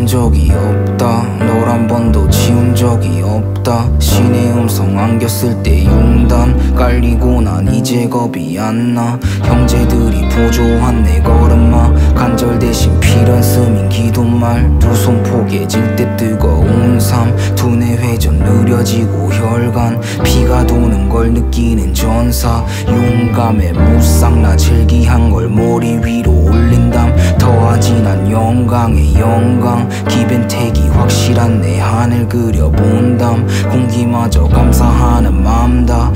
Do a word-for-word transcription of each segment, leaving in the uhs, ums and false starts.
잃은 적이 없다. 널 한 번도 지운 적이 없다. 신의 음성 안겼을 때 융단 깔리고 난 이제 겁이 안 나. 형제들이 보조한 내 걸음마 간절 대신 필연 스민 기도말. 두 손 포개질 때 뜨거운 삶. 두뇌 회전 느려지고 혈관 피가 도는 걸 느끼는 전사. 용감해 무쌍나 즐기한 걸 머리 위로 올린 담. 더하지 난 영광의 영광. 기벤택이 확실한 내 하늘 그려본 담. 공기마저 감사하는 맘 다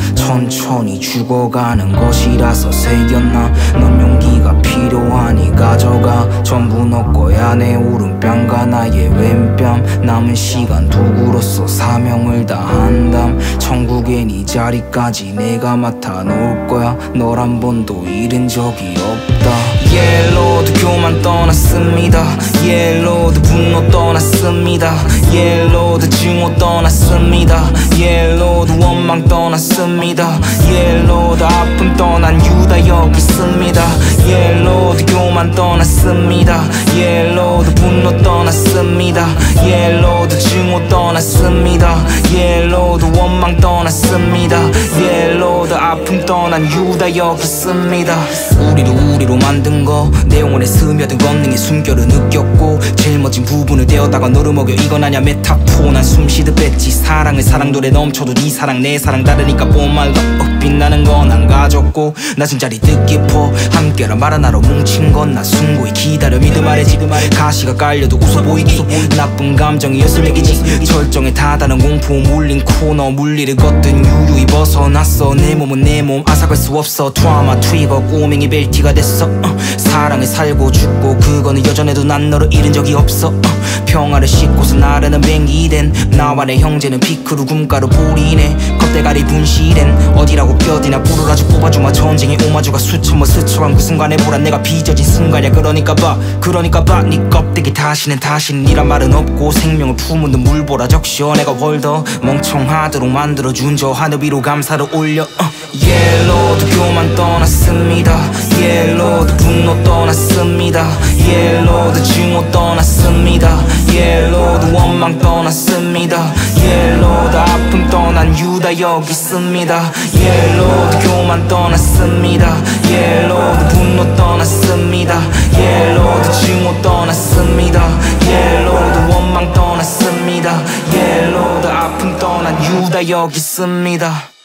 천천히 죽어가는 것이라서 새겼나. 넌 용기가 필요하니 가져가. 전부 너 거야 내 오른뺨과 나의 왼뺨. 남은 시간 도구로서 사명을 다한담. 천국의 네 자리까지 내가 맡아 놓을 거야. 널 한 번도 잃은 적이 없다. Yeah Lord 교만 떠났습니다. Yeah Lord 분노 떠났습니다. Yeah Lord 증오 떠났습니다. Yeah Lord 원망 떠났습니다. Yeah Lord 아픔 떠난 유다 여기 있습니다. Yeah Lord 교만 떠났습니다. Yeah Lord 분노 떠났습니다. Yeah Lord 증오 떠났습니다. Yeah Lord 원망 떠났습니다. Yeah Lord 아픔 떠난 유다 여기 있습니다. 우리를 우리로 만든 거 내 영혼에 스며든 권능의 숨결을 느꼈고 제일 멋진 부분을 떼어다가 너를 먹여 이건 아냐 메타포. 난 숨쉬듯 뺐지 사랑을 사랑 노래 넘쳐도 네 사랑 내 사랑 다르니까 뽀말도 어, 빛나는 건 안 가졌고 낮은 자리 뜻깊어 함께란 말 하나로 뭉친 건 나 숭고히 기다려 믿음 아래 지금 아래 가시가 깔려도 웃어 보이기 나쁜 감정이었을 얘기지. 절정에 다다른 공포 물린 코너 물리를 걷든 유유히 벗어났어. 내 몸은 내 몸 앗아갈 수 없어. 트라우마 트리거 꼬맹이 벨티가 됐어. 어, 사랑을 살고 죽고 그거는 여전해도 난 너를 잃은 적이 없어. 어, 평화를 싣고서 나르는 뱅이 된 나와 내 형제는 피크루 굼가루 뿌리네. 겉대가리 분실엔 어디라고 뼈디나 불을 아주 뽑아주마. 전쟁의 오마주가 수천 번 스쳐간 그 순간에 보란 내가 빚어진 순간이야. 그러니까 봐 그러니까 봐 네 껍데기 다시는 다시는 이란 말은 없고 생명을 품은 듯 물보라 적셔. 내가 월더 멍청하도록 만들어준 저 하늘 위로 감사를 올려. 어. Yeah Lord 교만 떠났습니다. Yeah Lord 분노 떠났습니다. Yeah Lord 증오 떠났습니다. Yeah Lord 원망 떠났습니다. Yeah Lord 아픔 떠난 유다 여기 있습니다. Yeah Lord 교만 떠났습니다. Yeah Lord 분노 떠났습니다. Yeah Lord 증오 떠났습니다. Yeah Lord 원망 떠났습니다. Yeah Lord 아픔 떠난 유다 여기 있습니다.